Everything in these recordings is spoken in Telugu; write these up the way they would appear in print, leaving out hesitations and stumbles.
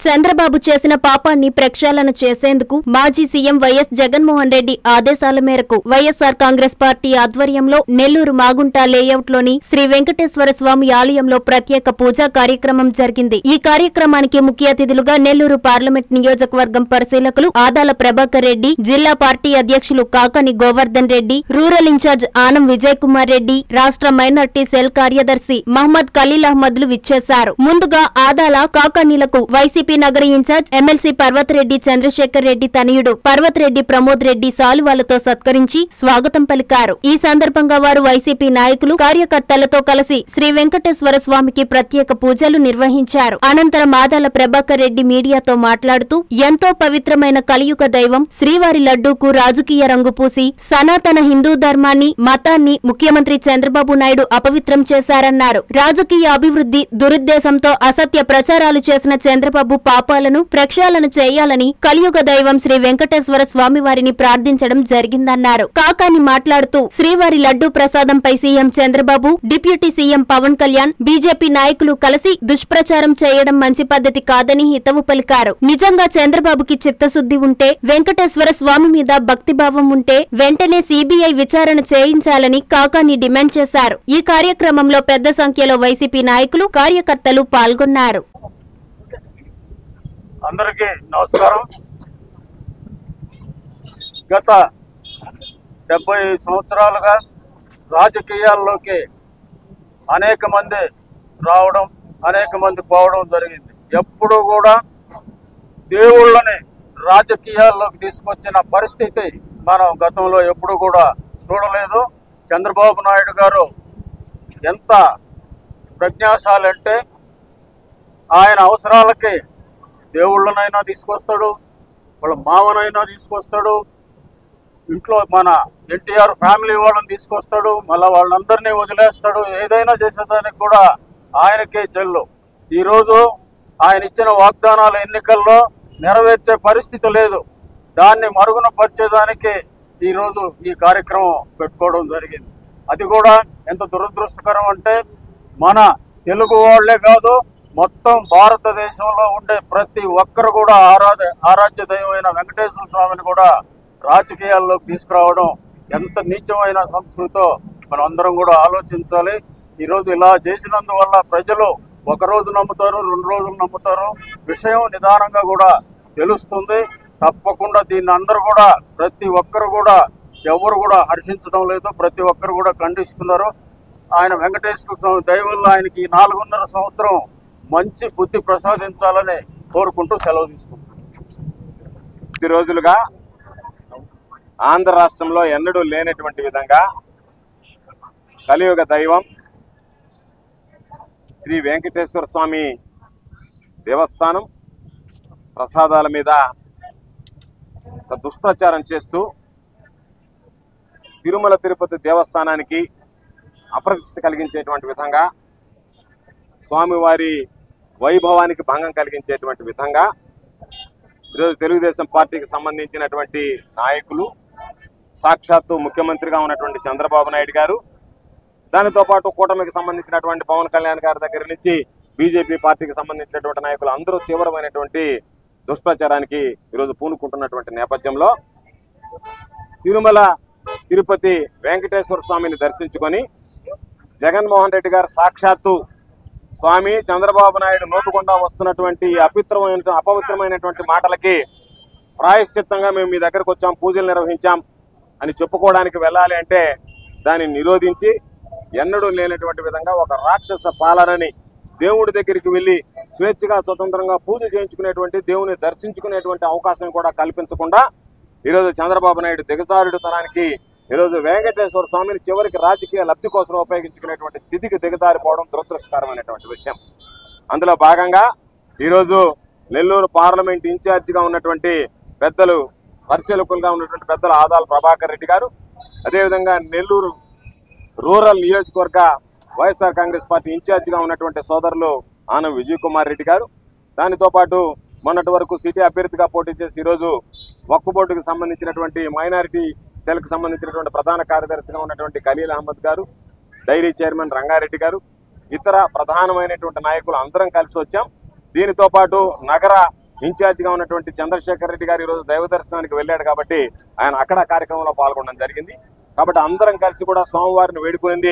చంద్రబాబు చేసిన పాపాన్ని ప్రక్షాళన చేసేందుకు మాజీ సీఎం వైఎస్ జగన్మోహన్ రెడ్డి ఆదేశాల మేరకు వైఎస్ఆర్ కాంగ్రెస్ పార్టీ ఆధ్వర్యంలో నెల్లూరు మాగుంట లేఅవుట్లోని శ్రీ వెంకటేశ్వర స్వామి ఆలయంలో ప్రత్యేక పూజా కార్యక్రమం జరిగింది। ఈ కార్యక్రమానికి ముఖ్య అతిథులుగా నెల్లూరు పార్లమెంట్ నియోజకవర్గం పరిశీలకులు ఆదాల ప్రభాకర్ రెడ్డి, జిల్లా పార్టీ అధ్యక్షులు కాకాని గోవర్ధన్ రెడ్డి, రూరల్ ఇన్ఛార్జ్ ఆనం విజయ్ కుమార్ రెడ్డి, రాష్ట్ర మైనార్టీ సెల్ కార్యదర్శి మహమ్మద్ ఖలీల్ అహ్మద్లు విచ్చేశారు। ముందుగా ఆదాల కాకానీలకు వైసీపీ నగర ఇన్ఛార్జ్ ఎమ్మెల్సీ పర్వతరెడ్డి చంద్రశేఖర్ రెడ్డి తనయుడు పర్వతరెడ్డి ప్రమోద్ రెడ్డి సాలువాలతో సత్కరించి స్వాగతం పలికారు। ఈ సందర్భంగా వారు వైసీపీ నాయకులు, కార్యకర్తలతో కలిసి శ్రీ వెంకటేశ్వర స్వామికి ప్రత్యేక పూజలు నిర్వహించారు। అనంతరం ఆదాల ప్రభాకర్ రెడ్డి మీడియాతో మాట్లాడుతూ ఎంతో పవిత్రమైన కలియుగ దైవం శ్రీవారి లడ్డూకు రాజకీయ రంగు పూసి సనాతన హిందూ ధర్మాన్ని, మతాన్ని ముఖ్యమంత్రి చంద్రబాబు నాయుడు అపవిత్రం చేశారన్నారు। రాజకీయ అభివృద్ధి దురుద్దేశంతో అసత్య ప్రచారాలు చేసిన చంద్రబాబు పాపాలను ప్రక్షాళన చేయాలని కలియుగ దైవం శ్రీ వెంకటేశ్వర స్వామి వారిని ప్రార్థించడం జరిగిందన్నారు। కాకాని మాట్లాడుతూ శ్రీవారి లడ్డూ ప్రసాదంపై CM Chandrababu, deputy CM Pawan Kalyan, BJP నాయకులు కలిసి దుష్ప్రచారం చేయడం మంచి పద్ధతి కాదని హితవు పలికారు। నిజంగా చంద్రబాబుకి చిత్తశుద్ధి ఉంటే, వెంకటేశ్వర స్వామి మీద భక్తిభావం ఉంటే వెంటనే సీబీఐ విచారణ చేయించాలని కాకాని డిమాండ్ చేశారు। ఈ కార్యక్రమంలో పెద్ద సంఖ్యలో వైసీపీ నాయకులు, కార్యకర్తలు పాల్గొన్నారు। అందరికీ నమస్కారం। గత 70 సంవత్సరాలుగా రాజకీయాల్లోకి అనేక మంది రావడం, అనేక మంది పోవడం జరిగింది। ఎప్పుడూ కూడా దేవుళ్ళని రాజకీయాల్లోకి తీసుకొచ్చిన పరిస్థితి మనం గతంలో ఎప్పుడు కూడా చూడలేదు। చంద్రబాబు నాయుడు గారు ఎంత ప్రజ్ఞాశాలంటే ఆయన అవసరాలకి దేవుళ్ళనైనా తీసుకొస్తాడు, వాళ్ళ మామనైనా తీసుకొస్తాడు, ఇంట్లో మన ఎన్టీఆర్ ఫ్యామిలీ వాళ్ళని తీసుకొస్తాడు, మళ్ళీ వాళ్ళందరినీ వదిలేస్తాడు। ఏదైనా చేసేదానికి కూడా ఆయనకే చెల్లు। ఈరోజు ఆయన ఇచ్చిన వాగ్దానాలు ఎన్నికల్లో నెరవేర్చే పరిస్థితి లేదు। దాన్ని మరుగున పరిచేదానికి ఈరోజు ఈ కార్యక్రమం పెట్టుకోవడం జరిగింది। అది కూడా ఎంత దురదృష్టకరం అంటే మన తెలుగు వాళ్లే కాదు, మొత్తం భారతదేశంలో ఉండే ప్రతి ఒక్కరు కూడా ఆరాధ్య దైవమైన వెంకటేశ్వర స్వామిని కూడా రాజకీయాల్లోకి తీసుకురావడం ఎంత నీచమైన సంస్కృతో మనం అందరం కూడా ఆలోచించాలి। ఈరోజు ఇలా చేసినందువల్ల ప్రజలు ఒకరోజు నమ్ముతారు, 2 రోజులు నమ్ముతారు, విషయం నిదానంగా కూడా తెలుస్తుంది। తప్పకుండా దీన్ని అందరూ కూడా ప్రతి ఒక్కరు కూడా ఎవరు కూడా హర్షించడం లేదు, ప్రతి ఒక్కరు కూడా ఖండిస్తున్నారు। ఆయన వెంకటేశ్వర స్వామి దయ వల్ల ఆయనకి 4.5 సంవత్సరం మంచి బుద్ధి ప్రసాదించాలని కోరుకుంటూ సెలవు తీసుకుంటాం। కొద్ది రోజులుగా ఆంధ్ర రాష్ట్రంలో ఎన్నడూ లేనటువంటి విధంగా కలియుగ దైవం శ్రీ వెంకటేశ్వర స్వామి దేవస్థానం ప్రసాదాల మీద ఒక దుష్ప్రచారం చేస్తూ తిరుమల తిరుపతి దేవస్థానానికి అప్రతిష్ట కలిగించేటువంటి విధంగా, స్వామివారి వైభవానికి భంగం కలిగించేటువంటి విధంగా ఈరోజు తెలుగుదేశం పార్టీకి సంబంధించినటువంటి నాయకులు, సాక్షాత్తు ముఖ్యమంత్రిగా ఉన్నటువంటి చంద్రబాబు నాయుడు గారు, దానితో పాటు కూటమికి సంబంధించినటువంటి పవన్ కళ్యాణ్ గారి దగ్గర నుంచి బీజేపీ పార్టీకి సంబంధించినటువంటి నాయకులు అందరూ తీవ్రమైనటువంటి దుష్ప్రచారానికి ఈరోజు పూనుకుంటున్నటువంటి నేపథ్యంలో తిరుమల తిరుపతి వెంకటేశ్వర స్వామిని దర్శించుకొని జగన్మోహన్ రెడ్డి గారు సాక్షాత్తు స్వామి చంద్రబాబు నాయుడు నోటుకుండా వస్తున్నటువంటి అపవిత్రమైనటువంటి మాటలకి ప్రాయశ్చిత్తంగా మేము మీ దగ్గరకు వచ్చాం, పూజలు నిర్వహించాం అని చెప్పుకోవడానికి వెళ్ళాలి అంటే దాన్ని నిరోధించి ఎన్నడూ లేనటువంటి విధంగా ఒక రాక్షస పాలనని, దేవుడి దగ్గరికి వెళ్ళి స్వేచ్ఛగా స్వతంత్రంగా పూజ చేయించుకునేటువంటి, దేవుని దర్శించుకునేటువంటి అవకాశం కూడా కల్పించకుండా ఈరోజు చంద్రబాబు నాయుడు దిగజారుడుతనానికి ఈరోజు వెంకటేశ్వర స్వామిని చివరికి రాజకీయ లబ్ధి కోసం ఉపయోగించుకునేటువంటి స్థితికి దిగజారిపోవడం దురదృష్టకరమైనటువంటి విషయం। అందులో భాగంగా ఈరోజు నెల్లూరు పార్లమెంట్ ఇన్ఛార్జిగా ఉన్నటువంటి పెద్దలు, పరిశీలకులుగా ఉన్నటువంటి పెద్దలు ఆదాల ప్రభాకర్ రెడ్డి గారు, అదేవిధంగా నెల్లూరు రూరల్ నియోజకవర్గ వైఎస్ఆర్ కాంగ్రెస్ పార్టీ ఇన్ఛార్జిగా ఉన్నటువంటి సోదరులు ఆనం విజయ్ కుమార్ రెడ్డి గారు, దానితో పాటు మొన్నటి వరకు సిటీ అభ్యర్థిగా పోటీ చేసి ఈరోజు వక్ఫ్ బోర్డుకు సంబంధించినటువంటి మైనారిటీ సెల్కి సంబంధించినటువంటి ప్రధాన కార్యదర్శిగా ఉన్నటువంటి ఖలీల్ అహ్మద్ గారు, డైరీ చైర్మన్ రంగారెడ్డి గారు, ఇతర ప్రధానమైనటువంటి నాయకులు అందరం కలిసి వచ్చాం। దీనితో పాటు నగర ఇన్ఛార్జిగా ఉన్నటువంటి చంద్రశేఖర్ రెడ్డి గారు ఈరోజు దైవ దర్శనానికి వెళ్ళాడు కాబట్టి ఆయన అక్కడ కార్యక్రమంలో పాల్గొనడం జరిగింది. కాబట్టి అందరం కలిసి కూడా స్వామివారిని వేడుకునింది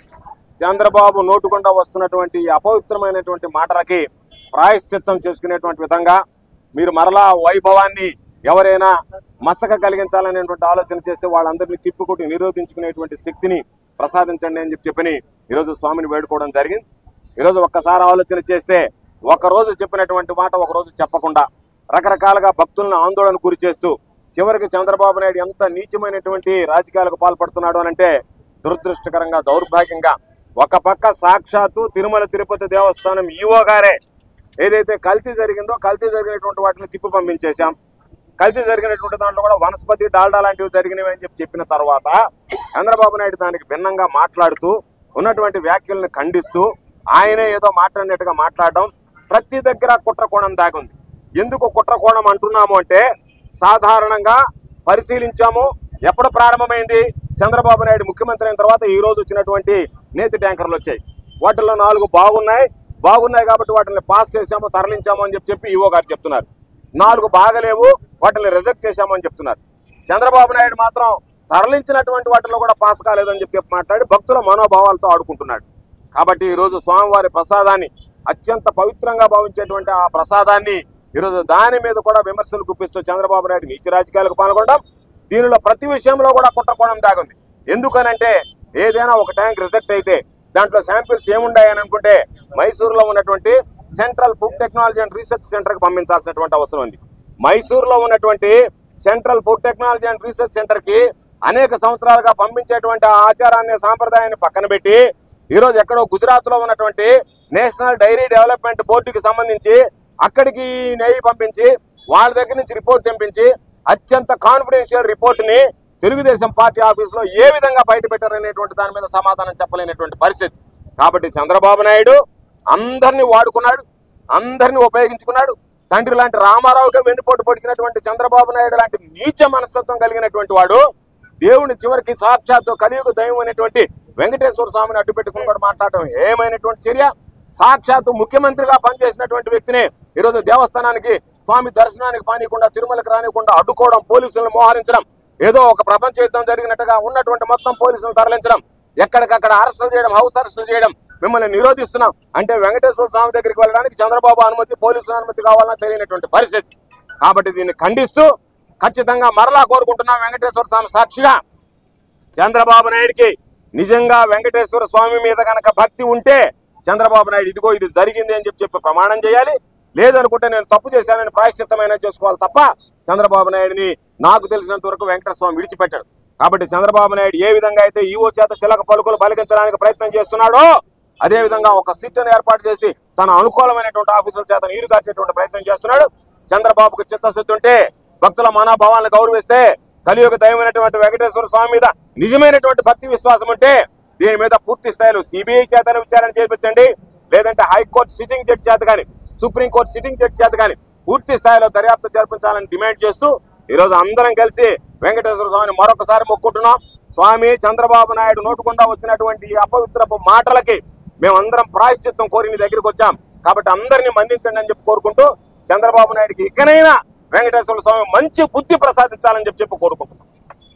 చంద్రబాబు నోటుకుండా వస్తున్నటువంటి అపవిత్రమైనటువంటి మాటలకి ప్రాయశ్చిత్తం చేసుకునేటువంటి విధంగా మీరు మరలా వైభవాన్ని ఎవరైనా మసక కలిగించాలనేటువంటి ఆలోచన చేస్తే వాళ్ళందరినీ తిప్పుకొట్టి నిరోధించుకునేటువంటి శక్తిని ప్రసాదించండి అని చెప్పని ఈరోజు స్వామిని వేడుకోవడం జరిగింది. ఈరోజు ఒక్కసారి ఆలోచన చేస్తే ఒకరోజు చెప్పినటువంటి మాట ఒకరోజు చెప్పకుండా రకరకాలుగా భక్తులను ఆందోళన గురి చేస్తూ చివరికి చంద్రబాబు నాయుడు ఎంత నీచమైనటువంటి రాజకీయాలకు పాల్పడుతున్నాడు అనంటే దురదృష్టకరంగా దౌర్భాగ్యంగా ఒక పక్క సాక్షాత్తు తిరుమల తిరుపతి దేవస్థానం ఈవో గారే ఏదైతే కల్తీ జరిగిందో కల్తీ జరిగినటువంటి వాటిని తిప్పి పంపించేశాం, కల్తీ జరిగినటువంటి దాంట్లో కూడా వనస్పతి డాల్డా లాంటివి జరిగినవి అని చెప్పిన తర్వాత చంద్రబాబు నాయుడు దానికి భిన్నంగా మాట్లాడుతూ ఉన్నటువంటి వ్యాఖ్యలను ఖండిస్తూ ఆయనే ఏదో మాట్లాడినట్టుగా మాట్లాడడం ప్రతి దగ్గర కుట్రకోణం దాగుంది. ఎందుకు కుట్రకోణం అంటున్నాము అంటే సాధారణంగా పరిశీలించాము. ఎప్పుడు ప్రారంభమైంది? చంద్రబాబు నాయుడు ముఖ్యమంత్రి అయిన తర్వాత ఈ రోజు వచ్చినటువంటి నేతి ట్యాంకర్లు వచ్చాయి. వాటిల్లో 4 బాగున్నాయి కాబట్టి వాటిని పాస్ చేశాము, తరలించాము అని చెప్పి ఈవో గారు చెప్తున్నారు. 4 బాగలేవు, వాటిని రిజెక్ట్ చేశామని చెప్తున్నారు. చంద్రబాబు నాయుడు మాత్రం తరలించినటువంటి వాటిలో కూడా పాస్ కాలేదని చెప్పి మాట్లాడి భక్తుల మనోభావాలతో ఆడుకుంటున్నాడు. కాబట్టి ఈరోజు స్వామివారి ప్రసాదాన్ని అత్యంత పవిత్రంగా భావించేటువంటి ఆ ప్రసాదాన్ని ఈరోజు దాని మీద కూడా విమర్శలు గుప్పిస్తూ చంద్రబాబు నాయుడు నీచ రాజకీయాలకు పాల్గొనడం, దీనిలో ప్రతి విషయంలో కూడా కుట్రకోణం దాగుంది. ఎందుకనంటే ఏదైనా ఒక ట్యాంక్ రిజెక్ట్ అయితే దాంట్లో శాంపిల్స్ ఏముండాయని అనుకుంటే మైసూరులో ఉన్నటువంటి central food technology and research సెంటర్కి పంపించాల్సినటువంటి అవసరం ఉంది. మైసూరులో ఉన్నటువంటి central food technology and research సెంటర్కి అనేక సంవత్సరాలుగా పంపించేటువంటి ఆ ఆచారాన్ని సాంప్రదాయాన్ని పక్కన పెట్టి ఈరోజు ఎక్కడో గుజరాత్లో ఉన్నటువంటి నేషనల్ డైరీ డెవలప్మెంట్ బోర్డుకి సంబంధించి అక్కడికి నెయ్యి పంపించి వాళ్ళ దగ్గర నుంచి రిపోర్ట్ తెంపించి అత్యంత కాన్ఫిడెన్షియల్ రిపోర్ట్ని తెలుగుదేశం పార్టీ ఆఫీసులో ఏ విధంగా బయట పెట్టారనేటువంటి దాని మీద సమాధానం చెప్పలేనటువంటి పరిస్థితి. కాబట్టి చంద్రబాబు నాయుడు అందరినీ వాడుకున్నాడు, అందరినీ ఉపయోగించుకున్నాడు. తండ్రి లాంటి రామారావుగా వెన్నుపోటు పొడిచినటువంటి చంద్రబాబు నాయుడు లాంటి నీచ మనస్తత్వం కలిగినటువంటి వాడు దేవుని చివరికి సాక్షాత్తు కలియుగ దైవం అనేటువంటి వెంకటేశ్వర స్వామిని అడ్డుపెట్టుకుని కూడా మాట్లాడటం ఏమైనటువంటి చర్య? సాక్షాత్తు ముఖ్యమంత్రిగా పనిచేసినటువంటి వ్యక్తిని ఈరోజు దేవస్థానానికి స్వామి దర్శనానికి పానీయకుండా తిరుమలకు రానికుండా అడ్డుకోవడం, పోలీసులను మోహరించడం, ఏదో ఒక ప్రపంచ యుద్ధం జరిగినట్టుగా ఉన్నటువంటి మొత్తం పోలీసులను తరలించడం, ఎక్కడికక్కడ అరెస్టులు చేయడం, హౌస్ అరెస్టులు చేయడం, మిమ్మల్ని నిరోధిస్తున్నాం అంటే వెంకటేశ్వర స్వామి దగ్గరికి వెళ్ళడానికి చంద్రబాబు అనుమతి, పోలీసుల అనుమతి కావాలని తెలియనటువంటి పరిస్థితి. కాబట్టి దీన్ని ఖండిస్తూ ఖచ్చితంగా మరలా కోరుకుంటున్నాం వెంకటేశ్వర స్వామి సాక్షిగా చంద్రబాబు నాయుడికి నిజంగా వెంకటేశ్వర స్వామి మీద కనుక భక్తి ఉంటే చంద్రబాబు నాయుడు ఇదిగో ఇది జరిగింది అని చెప్పి ప్రమాణం చేయాలి. లేదనుకుంటే నేను తప్పు చేశానని ప్రాయశ్చిత్తమైన చేసుకోవాలి తప్ప చంద్రబాబు నాయుడిని నాకు తెలిసినంత వరకు వెంకటేశ్వర స్వామి విడిచిపెట్టాడు. కాబట్టి చంద్రబాబు నాయుడు ఏ విధంగా అయితే ఈవో చేత చిలక పలుకులు పలికించడానికి ప్రయత్నం చేస్తున్నాడో అదేవిధంగా ఒక సిట్ను ఏర్పాటు చేసి తన అనుకూలమైనటువంటి ఆఫీసుల చేత నీరు కార్చేటువంటి ప్రయత్నం చేస్తున్నాడు. చంద్రబాబుకు చిత్తశుద్ధి ఉంటే, భక్తుల మనోభావాలను గౌరవిస్తే, కలియుగ దైవమైనటువంటి వెంకటేశ్వర స్వామి మీద నిజమైనటువంటి భక్తి విశ్వాసం ఉంటే దీని మీద పూర్తి స్థాయిలో సిబిఐ చేత విచారణ చేయించండి, లేదంటే హైకోర్టు సిట్టింగ్ జడ్జి చేత కానీ, సుప్రీంకోర్టు సిట్టింగ్ జడ్జి చేత కానీ పూర్తి స్థాయిలో దర్యాప్తు జరిపించాలని డిమాండ్ చేస్తూ ఈరోజు అందరం కలిసి వెంకటేశ్వర స్వామిని మరొకసారి మొక్కుంటున్నాం. స్వామి చంద్రబాబు నాయుడు నోటుకుండా వచ్చినటువంటి అపవిత్రపు మాటలకి మేమందరం ప్రాయశ్చిత్తం కోరి నీ దగ్గరికి వచ్చాం. కాబట్టి అందరినీ మన్నించండి అని చెప్పి కోరుకుంటూ చంద్రబాబు నాయుడికి ఇకనైనా వెంకటేశ్వర స్వామి మంచి బుద్ధి ప్రసాదించాలని చెప్పి కోరుకుంటున్నాం.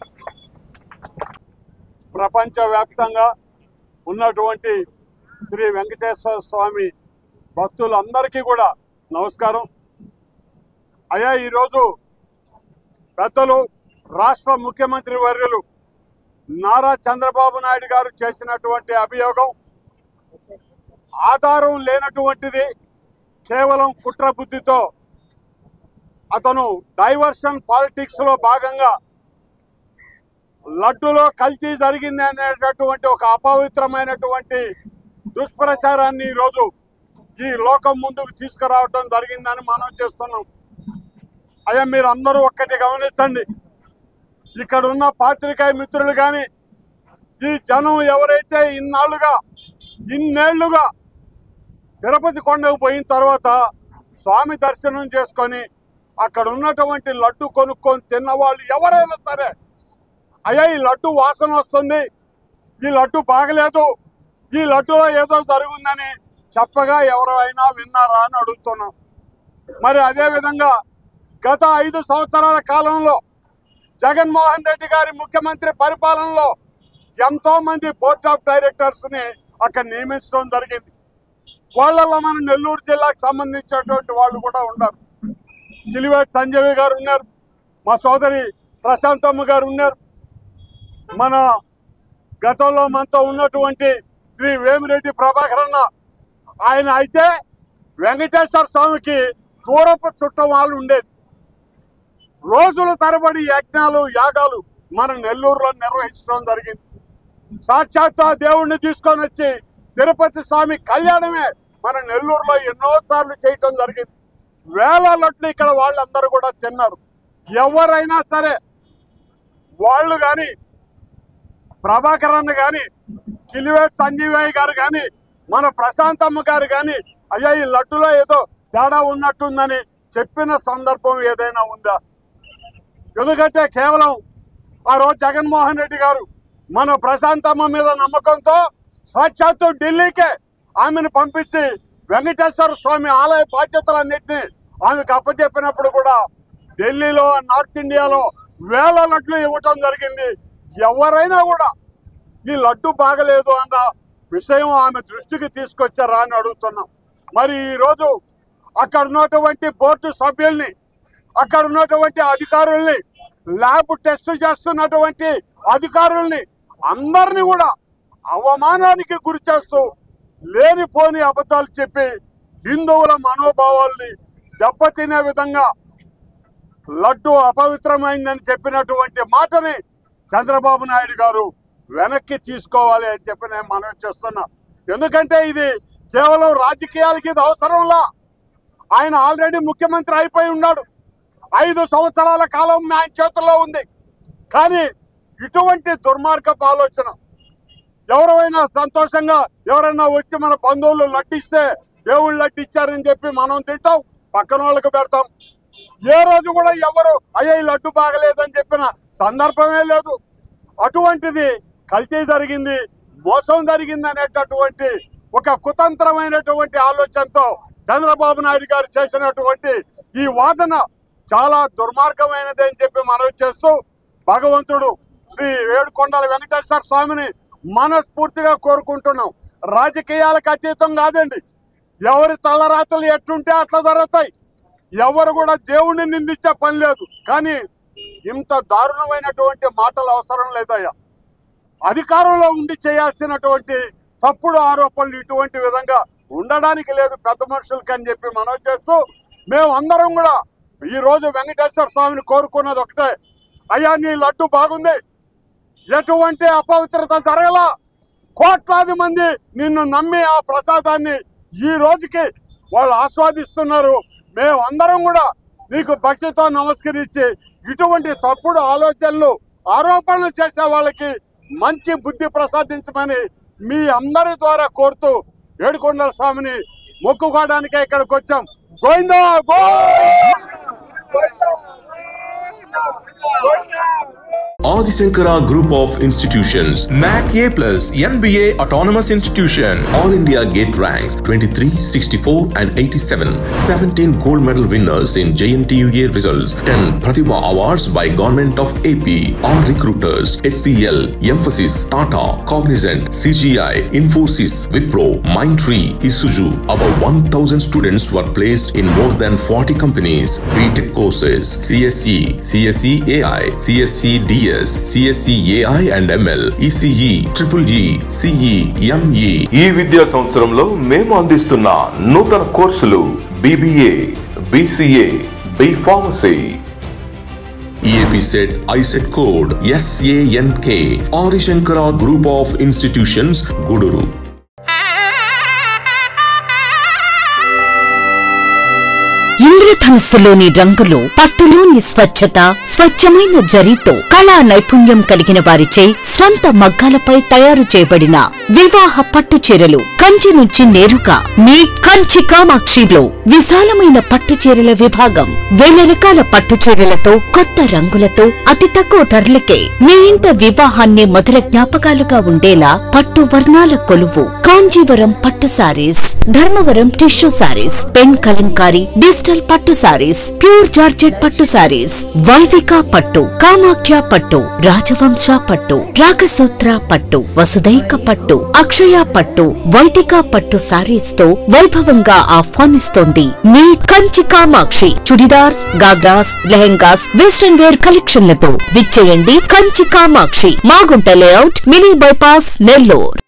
ప్రపంచవ్యాప్తంగా ఉన్నటువంటి శ్రీ వెంకటేశ్వర స్వామి భక్తులందరికీ కూడా నమస్కారం. అయ్యా, ఈరోజు పెద్దలు రాష్ట్ర ముఖ్యమంత్రి వర్యులు నారా చంద్రబాబు నాయుడు గారు చేసినటువంటి అభియోగం ఆధారం లేనటువంటిది, కేవలం కుట్ర బుద్ధితో అతను డైవర్షన్ పాలిటిక్స్లో భాగంగా లడ్డులో కల్తీ జరిగింది అనేటటువంటి ఒక అపవిత్రమైనటువంటి దుష్ప్రచారాన్ని ఈరోజు ఈ లోకం ముందుకు తీసుకురావడం జరిగిందని మనం చేస్తున్నాం. అయ్యా, మీరు అందరూ ఒక్కటి గమనించండి. ఇక్కడ ఉన్న పాత్రికేయ మిత్రులు కానీ, ఈ జనం ఎవరైతే ఇన్నేళ్లుగా తిరుపతి కొండకు పోయిన తర్వాత స్వామి దర్శనం చేసుకొని అక్కడ ఉన్నటువంటి లడ్డు కొనుక్కొని తిన్నవాళ్ళు ఎవరైనా సరే, అయ్యా ఈ లడ్డు వాసన వస్తుంది, ఈ లడ్డు బాగలేదు, ఈ లడ్డులో ఏదో జరుగుందని చెప్పగా ఎవరైనా విన్నారా అని అడుగుతున్నాం. మరి అదేవిధంగా గత 5 సంవత్సరాల కాలంలో జగన్మోహన్ రెడ్డి గారి ముఖ్యమంత్రి పరిపాలనలో ఎంతో మంది బోర్డ్ ఆఫ్ డైరెక్టర్స్ని అక్కడ నియమించడం జరిగింది. వాళ్ళల్లో మన నెల్లూరు జిల్లాకు సంబంధించినటువంటి వాళ్ళు కూడా ఉన్నారు. చిలివేటి సంజయ్ గారు ఉన్నారు, మా సోదరి ప్రశాంతమ్మ గారు ఉన్నారు, మన గతంలో మనతో ఉన్నటువంటి శ్రీ వేమిరెడ్డి ప్రభాకర్ అన్న, ఆయన అయితే వెంకటేశ్వర స్వామికి దూరపు చుట్టం వాళ్ళు ఉండేది. రోజుల తరబడి యజ్ఞాలు యాగాలు మన నెల్లూరులో నిర్వహించడం జరిగింది. సాక్షాత్తు ఆ దేవుణ్ణి తీసుకొని వచ్చి తిరుపతి స్వామి కళ్యాణమే మన నెల్లూరులో ఎన్నోసార్లు చేయటం జరిగింది. వేల లడ్లు ఇక్కడ వాళ్ళందరూ కూడా తిన్నారు. ఎవరైనా సరే వాళ్ళు కానీ ప్రభాకర్ అన్న కానీ కిలివేటి సంజీవయ్య గారు కానీ మన ప్రశాంతమ్మ గారు కానీ అయ్యా ఈ లడ్డులో ఏదో తేడా ఉన్నట్టుందని చెప్పిన సందర్భం ఏదైనా ఉందా? ఎందుకంటే కేవలం ఆ రోజు జగన్మోహన్ రెడ్డి గారు మన ప్రశాంతమ్మ మీద నమ్మకంతో సాక్షాత్తు ఢిల్లీకే ఆమెను పంపించి వెంకటేశ్వర స్వామి ఆలయ బాధ్యతలన్నింటినీ ఆమెకు అప్పచెప్పినప్పుడు కూడా ఢిల్లీలో నార్త్ ఇండియాలో వేల లడ్లు ఇవ్వటం జరిగింది. ఎవరైనా కూడా ఈ లడ్డు బాగలేదు అన్న విషయం ఆమె దృష్టికి తీసుకొచ్చారా అని అడుగుతున్నాం. మరి ఈరోజు అక్కడ ఉన్నటువంటి బోర్డు సభ్యుల్ని, అక్కడ ఉన్నటువంటి అధికారుల్ని, ల్యాబ్ టెస్ట్ చేస్తున్నటువంటి అధికారుల్ని అందరినీ కూడా అవమానానికి గురి చేస్తూ లేనిపోని అబద్ధాలు చెప్పి హిందువుల మనోభావాల్ని దెబ్బతినే విధంగా లడ్డు అపవిత్రమైందని చెప్పినటువంటి మాటని చంద్రబాబు నాయుడు గారు వెనక్కి తీసుకోవాలి అని చెప్పి నేను మనవి చేస్తున్నా. ఎందుకంటే ఇది కేవలం రాజకీయాలకి ఇది అవసరంలా. ఆయన ఆల్రెడీ ముఖ్యమంత్రి అయిపోయి ఉన్నాడు. 5 సంవత్సరాల కాలం ఆయన చేతుల్లో ఉంది. కానీ ఇటువంటి దుర్మార్గపు ఆలోచన ఎవరైనా సంతోషంగా ఎవరైనా వచ్చి మన బంధువులు లడ్డిస్తే దేవుళ్ళు లడ్డిచ్చారని చెప్పి మనం తింటాం, పక్కన వాళ్ళకి పెడతాం. ఏ రోజు కూడా ఎవరు అయ్యా ఈ లడ్డు బాగలేదని చెప్పిన సందర్భమే లేదు. అటువంటిది కల్తీ జరిగింది, మోసం జరిగింది అనేటటువంటి ఒక కుతంత్రమైనటువంటి ఆలోచనతో చంద్రబాబు నాయుడు గారు చేసినటువంటి ఈ వాదన చాలా దుర్మార్గమైనది అని చెప్పి మనవి చేస్తూ భగవంతుడు శ్రీ ఏడుకొండల వెంకటేశ్వర స్వామిని మనస్ఫూర్తిగా కోరుకుంటున్నాం. రాజకీయాలకు అతీతం కాదండి. ఎవరి తలరాతలు ఎట్లుంటే అట్లా జరుగుతాయి. ఎవరు కూడా దేవుణ్ణి నిందించే పని లేదు. కానీ ఇంత దారుణమైనటువంటి మాటలు అవసరం లేదయ్యా. అధికారంలో ఉండి చేయాల్సినటువంటి తప్పుడు ఆరోపణలు ఇటువంటి విధంగా ఉండడానికి లేదు పెద్ద మనుషులకి అని చెప్పి మనవి చేస్తూ మేము అందరం కూడా ఈరోజు వెంకటేశ్వర స్వామిని కోరుకున్నది ఒకటే, అయ్యా నీ లడ్డు బాగుంది, ఎటువంటి అపవిత్రత జరగలా, కోట్లాది మంది నిన్ను నమ్మి ఆ ప్రసాదాన్ని ఈ రోజుకి వాళ్ళు ఆస్వాదిస్తున్నారు. మేము అందరం కూడా నీకు భక్తితో నమస్కరించి ఇటువంటి తప్పుడు ఆలోచనలు ఆరోపణలు చేసే వాళ్ళకి మంచి బుద్ధి ప్రసాదించమని మీ అందరి ద్వారా కోరుతూ ఏడుకొండల స్వామిని మొక్కుకోవడానికే ఇక్కడికి వచ్చాం. Govinda Adi Shankara Group of Institutions, NAC A+, NBA Autonomous Institution, All India Gate Ranks 23, 64 and 87, 17 gold medal winners in JNTUA results, 10 Pratibha Awards by Government of AP, all recruiters, HCL, Emphasis, Tata, Cognizant, CGI, Infosys, Wipro, Mindtree, Isuzu. About 1,000 students were placed in more than 40 companies. BTech courses, CSE, CSE AI, CSE DS, CSE AI and ML, ECE, EEE, CE, ME. ఈ విద్యా సంవత్సరంలో మేము అందిస్తున్న నూతన కోర్సులు BBA, BCA, B Pharmacy. EAP set ISET code SANK. Adi Shankara Group of Institutions, Guduru. Indra ఇంద్రధనుస్సులోని రంగులు, పట్టులోని స్వచ్ఛత, స్వచ్ఛమైన జరీతో కళా నైపుణ్యం కలిగిన వారిచే స్వంత మగ్గాలపై తయారు చేయబడిన వివాహ పట్టు చీరలు కంచి నుంచి నేరుగా మీ కంచి కామాక్షిలో విశాలమైన పట్టు చీరల విభాగం. వేల రకాల పట్టు చీరలతో, కొత్త రంగులతో, అతి తక్కువ ధరలకే మీ ఇంట వివాహాన్ని మధుర జ్ఞాపకాలుగా ఉండేలా పట్టు వర్ణాల కొలువు కాంజీవరం పట్టు sarees, Dharmavaram tissue sarees, pen kalamkari digital పట్టు సారీస్, ప్యూర్ జార్జెట్ పట్టు సారీస్, వైవిక పట్టు, కామాఖ్య పట్టు, రాజవంశ పట్టు, రాగసూత్ర పట్టు, వసుదైక పట్టు, అక్షయ పట్టు, వైదిక పట్టు సారీస్ తో వైభవంగా ఆహ్వానిస్తోంది మీ కంచి కామాక్షి. చుడిదార్స్, గాగ్రాస్, లెహెంగాస్, వెస్టర్న్ వేర్ కలెక్షన్లతో విచ్చేయండి Kanchi Kamakshi, Magunta layout, mini bypass, Nellore.